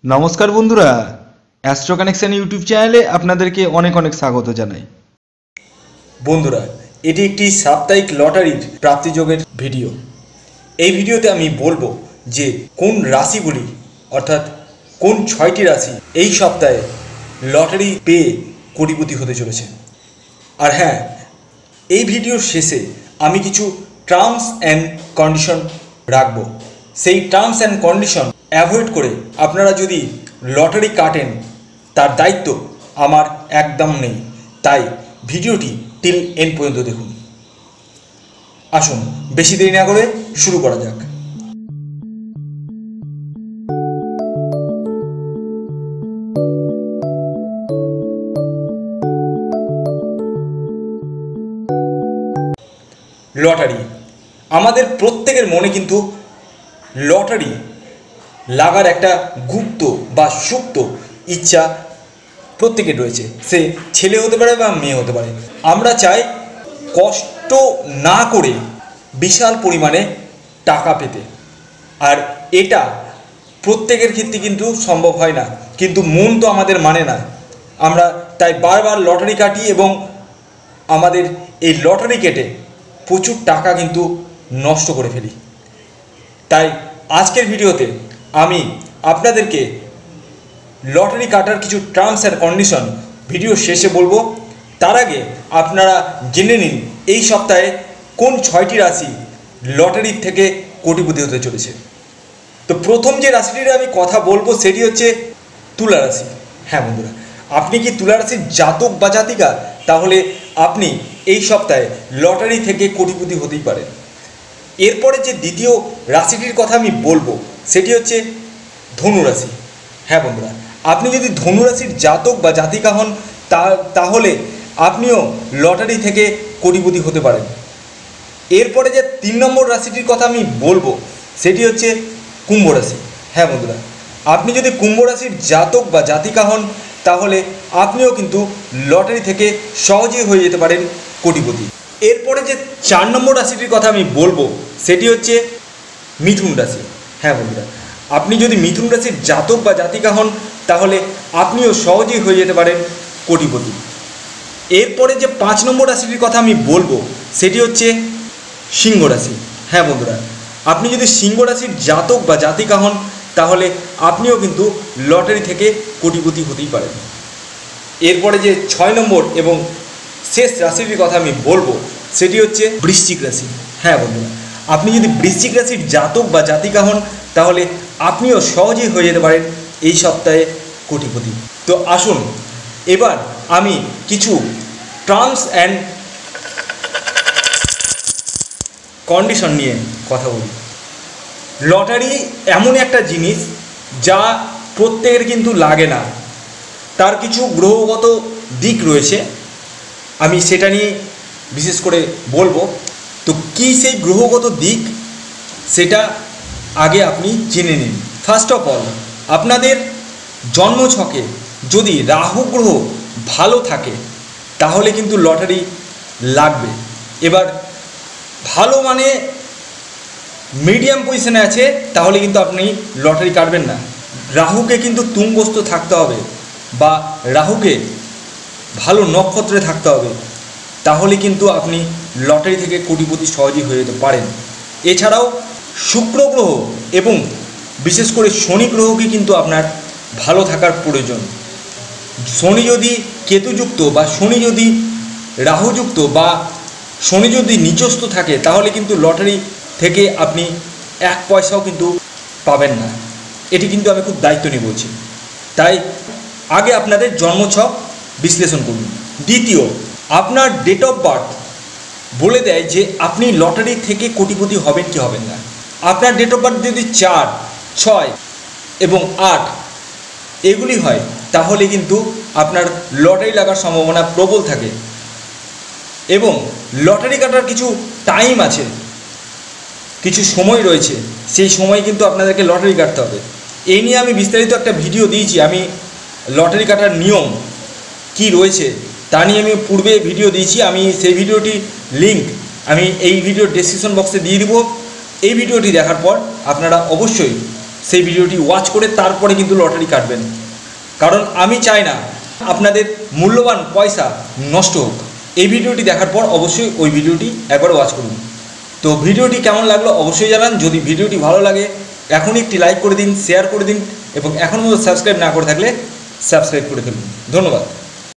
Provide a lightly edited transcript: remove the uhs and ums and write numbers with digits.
নমস্কার বন্ধুরা, astro connection YouTube চ্যানেলে আপনাদেরকে অনেক অনেক স্বাগত জানাই। বন্ধুরা, এটি একটি সাপ্তাহিক লটারির প্রাপ্তিযোগের ভিডিও। এই ভিডিওতে আমি বলবো যে কোন রাশিগুলি অর্থাৎ কোন 6টি রাশি এই সপ্তাহে লটারি পেয়ে কোটিপতি হতে চলেছে। আর হ্যাঁ, এই ভিডিওর শেষে আমি কিছু টার্মস অ্যান্ড কন্ডিশন রাখবো। সেই টার্মস অ্যান্ড কন্ডিশন অ্যাভয়েড করে আপনারা যদি লটারি কাটেন তার দায়িত্ব আমার একদম নেই। তাই ভিডিওটি টিল এন্ড পর্যন্ত দেখুন। আসুন বেশি দেরি না করে শুরু করা যাক। লটারি, আমাদের প্রত্যেকের মনে কিন্তু লটারি লাগার একটা গুপ্ত বা সুপ্ত ইচ্ছা প্রত্যেকের রয়েছে। সে ছেলে হতে পারে বা মেয়ে হতে পারে। আমরা চাই কষ্ট না করে বিশাল পরিমাণে টাকা পেতে, আর এটা প্রত্যেকের ক্ষেত্রে কিন্তু সম্ভব হয় না। কিন্তু মন তো আমাদের মানে না, আমরা তাই বারবার লটারি কাটি এবং আমাদের এই লটারি কেটে প্রচুর টাকা কিন্তু নষ্ট করে ফেলি। তাই আজকের ভিডিওতে আমি আপনাদেরকে লটারি কাটার কিছু টার্মস অ্যান্ড কন্ডিশন ভিডিও শেষে বলবো। তার আগে আপনারা জেনে নিন এই সপ্তাহে কোন 6টি রাশি লটারির থেকে কোটিপতি হতে চলেছে। তো প্রথম যে রাশিটির আমি কথা বলবো সেটি হচ্ছে তুলা রাশি। হ্যাঁ বন্ধুরা, আপনি কি তুলা রাশির জাতক বা জাতিকা? তাহলে আপনি এই সপ্তাহে লটারি থেকে কোটিপতি হতেই পারেন। এরপরে যে দ্বিতীয় রাশিটির কথা আমি বলবো সেটি হচ্ছে ধনুরাশি। হ্যাঁ বন্ধুরা, আপনি যদি ধনুরাশির জাতক বা জাতিকা হন তাহলে আপনিও লটারি থেকে কোটিপতি হতে পারেন। এরপরে যে 3 নম্বর রাশিটির কথা আমি বলবো সেটি হচ্ছে কুম্ভ রাশি। হ্যাঁ বন্ধুরা, আপনি যদি কুম্ভ রাশির জাতক বা জাতিকা হন তাহলে আপনিও কিন্তু লটারি থেকে সহজেই হয়ে যেতে পারেন কোটিপতি। এরপরে যে 4 নম্বর রাশিটির কথা আমি বলবো সেটি হচ্ছে মিথুন রাশি। হ্যাঁ বন্ধুরা, আপনি যদি মিথুন রাশির জাতক বা জাতিকা হন তাহলে আপনিও সহজেই হয়ে যেতে পারেন কোটিপতি। এরপরে যে 5 নম্বর রাশিটির কথা আমি বলবো সেটি হচ্ছে সিংহ রাশি। হ্যাঁ বন্ধুরা, আপনি যদি সিংহ রাশির জাতক বা জাতিকা হন তাহলে আপনিও কিন্তু লটারি থেকে কোটিপতি হতেই পারেন। এরপরে যে 6 নম্বর এবং শেষ রাশিটির কথা আমি বলবো সেটি হচ্ছে বৃশ্চিক রাশি। হ্যাঁ বন্ধুরা, আপনি যদি বৃশ্চিক রাশির জাতক বা জাতিকা হন তাহলে আপনিও সহজেই হয়ে যেতে পারেন এই সপ্তাহে কোটিপতি। তো আসুন এবার আমি কিছু টার্মস অ্যান্ড কন্ডিশন নিয়ে কথা বলি। লটারি এমন একটা জিনিস যা প্রত্যেকের কিন্তু লাগে না, তার কিছু গ্রহগত দিক রয়েছে, আমি সেটা নিয়ে বিশেষ করে বলবো। তো কী সেই গ্রহগত দিক সেটা আগে আপনি জেনে নিন। ফার্স্ট অফ অল, আপনাদের জন্মছকে যদি রাহু গ্রহ ভালো থাকে তাহলে কিন্তু লটারি লাগবে। এবার ভালো মানে মিডিয়াম পজিশনে আছে তাহলে কিন্তু আপনি লটারি কাটবেন না। রাহুকে কিন্তু তুঙ্গস্থ থাকতে হবে বা রাহুকে ভালো নক্ষত্রে থাকতে হবে, তাহলে কিন্তু আপনি লটারি থেকে কোটিপতি সহজেই হয়ে যেতে পারেন। এছাড়াও শুক্র গ্রহ এবং বিশেষ করে শনি গ্রহকে কিন্তু আপনার ভালো থাকার প্রয়োজন। শনি যদি কেতুযুক্ত বা শনি যদি রাহুযুক্ত বা শনি যদি নিচস্থ থাকে তাহলে কিন্তু লটারি থেকে আপনি 1 পয়সাও কিন্তু পাবেন না। এটি কিন্তু আমি খুব দায়িত্ব নিয়ে বলছি। তাই আগে আপনাদের জন্মছক বিশ্লেষণ করুন। দ্বিতীয়, আপনার ডেট অফ বার্থ বলে দেয় যে আপনি লটারি থেকে কোটিপতি হবেন কি হবেন না। আপনার ডেট অফ বার্থ যদি 4, 6 এবং 8 এগুলি হয় তাহলে কিন্তু আপনার লটারি লাগার সম্ভাবনা প্রবল থাকে। এবং লটারি কাটার কিছু টাইম আছে, কিছু সময় রয়েছে, সেই সময় কিন্তু আপনাদেরকে লটারি কাটতে হবে। এই নিয়ে আমি বিস্তারিত একটা ভিডিও দিয়েছি। আমি লটারি কাটার নিয়ম কি রয়েছে তা নিয়ে আমি পূর্বে ভিডিও দিয়েছি। আমি সেই ভিডিওটি লিঙ্ক আমি এই ভিডিওর ডেসক্রিপশন বক্সে দিয়ে দিব। এই ভিডিওটি দেখার পর আপনারা অবশ্যই সেই ভিডিওটি ওয়াচ করে তারপরে কিন্তু লটারি কাটবেন, কারণ আমি চাই না আপনাদের মূল্যবান পয়সা নষ্ট হোক। এই ভিডিওটি দেখার পর অবশ্যই ওই ভিডিওটি একবার ওয়াচ করুন। তো ভিডিওটি কেমন লাগলো অবশ্যই জানান। যদি ভিডিওটি ভালো লাগে এখনই একটি লাইক করে দিন, শেয়ার করে দিন এবং এখনও সাবস্ক্রাইব না করে থাকলে সাবস্ক্রাইব করে ফেলুন। ধন্যবাদ।